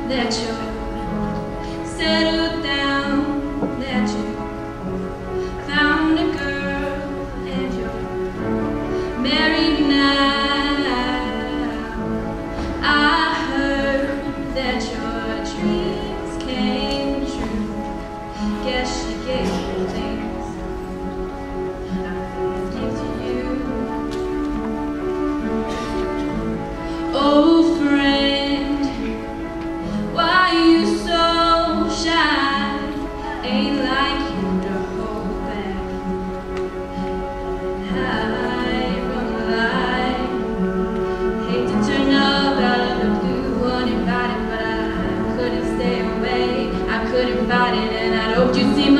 that you're settled down, that you found a girl and you're married now. I heard that your dreams came true. Guess she gave you things I couldn't give to you. Oh friend, why you so shy? Ain't like you to hold back and hide from the light. Hate to turn up out of the blue uninvited, but I couldn't stay away. I couldn't fight it, and I hoped you'd see